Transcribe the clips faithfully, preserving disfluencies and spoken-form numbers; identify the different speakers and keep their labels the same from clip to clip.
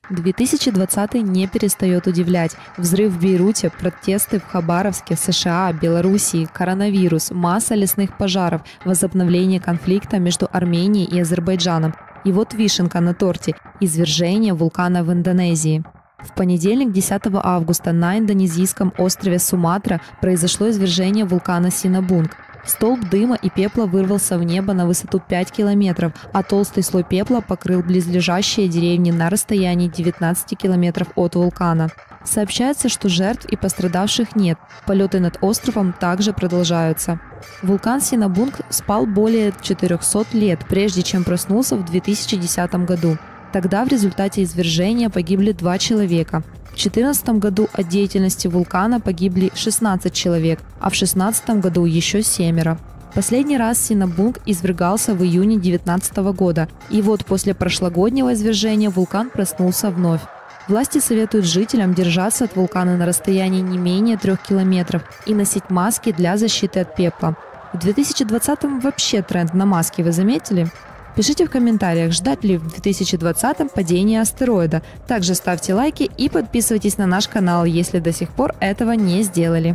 Speaker 1: две тысячи двадцатый не перестает удивлять. Взрыв в Бейруте, протесты в Хабаровске, США, Белоруссии, коронавирус, масса лесных пожаров, возобновление конфликта между Арменией и Азербайджаном. И вот вишенка на торте – извержение вулкана в Индонезии. В понедельник, десятого августа, на индонезийском острове Суматра произошло извержение вулкана Синабунг. Столб дыма и пепла вырвался в небо на высоту пять километров, а толстый слой пепла покрыл близлежащие деревни на расстоянии девятнадцати километров от вулкана. Сообщается, что жертв и пострадавших нет. Полеты над островом также продолжаются. Вулкан Синабунг спал более четырёхсот лет, прежде чем проснулся в две тысячи десятом году. Тогда в результате извержения погибли два человека. В две тысячи четырнадцатом году от деятельности вулкана погибли шестнадцать человек, а в две тысячи шестнадцатом году еще семеро. Последний раз Синабунг извергался в июне две тысячи девятнадцатого года, и вот после прошлогоднего извержения вулкан проснулся вновь. Власти советуют жителям держаться от вулкана на расстоянии не менее трех километров и носить маски для защиты от пепла. В две тысячи двадцатом вообще тренд на маски, вы заметили? Пишите в комментариях, ждать ли в две тысячи двадцатом падения астероида. Также ставьте лайки и подписывайтесь на наш канал, если до сих пор этого не сделали.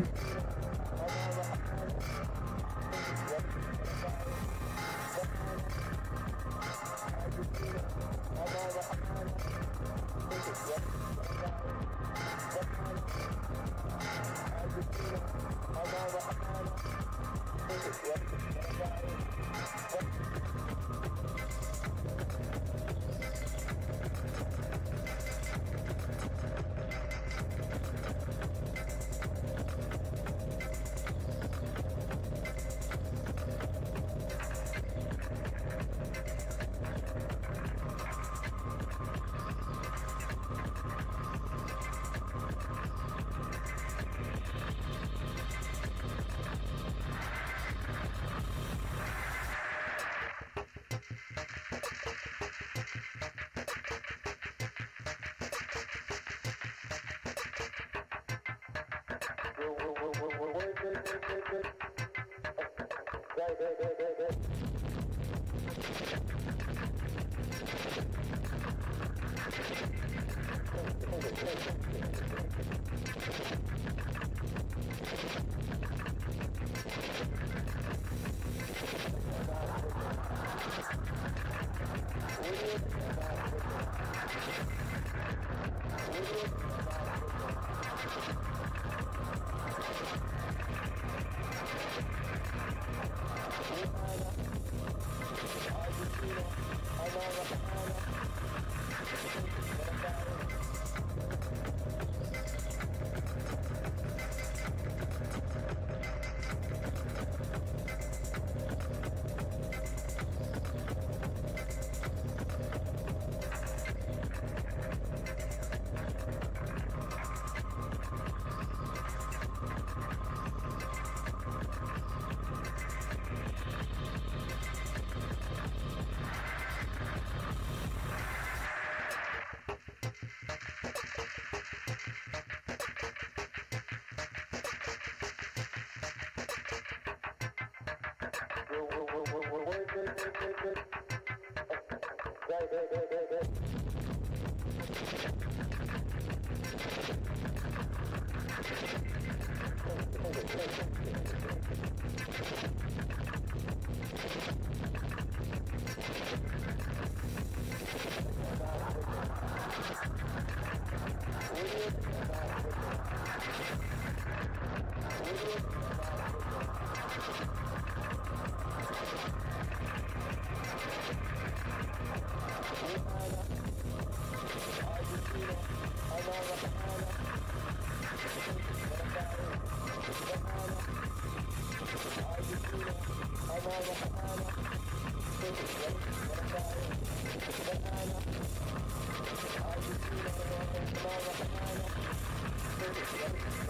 Speaker 2: Thank you.